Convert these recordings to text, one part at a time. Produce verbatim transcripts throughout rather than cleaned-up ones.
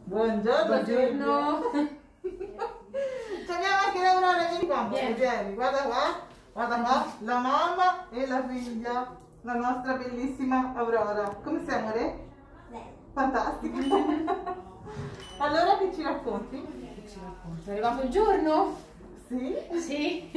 Buongiorno. Buongiorno. Abbiamo anche l'Aurora, vieni qua, Vieni. vieni, guarda qua, guarda qua, la mamma e la figlia, la nostra bellissima Aurora. Come sei, amore? Bene. Fantastica. Allora che ci racconti? Che ci racconti? È arrivato il giorno? Sì? Sì.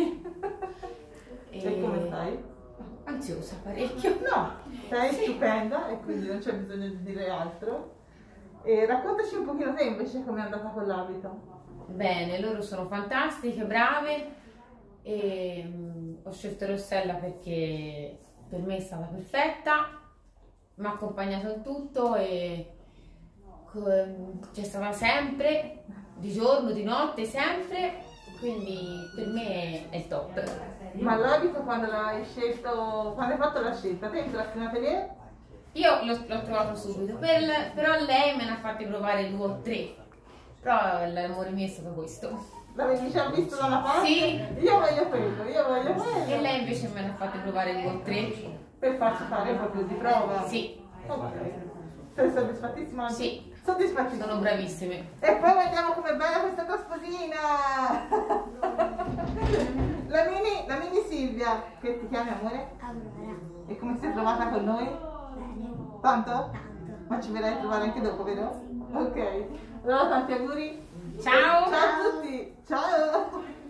E come stai? Ansiosa parecchio. No, sei Sì. stupenda e quindi non c'è bisogno di dire altro. E raccontaci un pochino te invece come è andata con l'abito. Bene, loro sono fantastiche, brave e mm, ho scelto Rossella perché per me è stata perfetta, mi ha accompagnato in tutto e co- c'è stata sempre, di giorno, di notte, sempre, quindi per me è il top. Ma l'abito quando l'hai scelto, quando hai fatto la scelta, te entrasti in atelier? Io l'ho l'ho trovato subito, per- però lei me ne ha fatti provare due o tre, però l'amore mio è stato questo. L'avevi già visto da una parte? Sì. Io voglio quello, io voglio quello. E lei invece me ne ha fatti provare due o tre. Per farci fare un po' più di prova? Sì, Ok. Sei soddisfattissima? oggi? Sì. Soddisfattissima. sono bravissime. E poi vediamo com'è bella questa tua sposina! La mini, la mini Silvia, che ti chiami amore? Aurora. E come si è trovata con noi? Bene. Tanto? Tanto. Ma ci verrai a trovare anche dopo, vero? Ok. Allora tanti auguri. Ciao! Ciao a tutti! Ciao!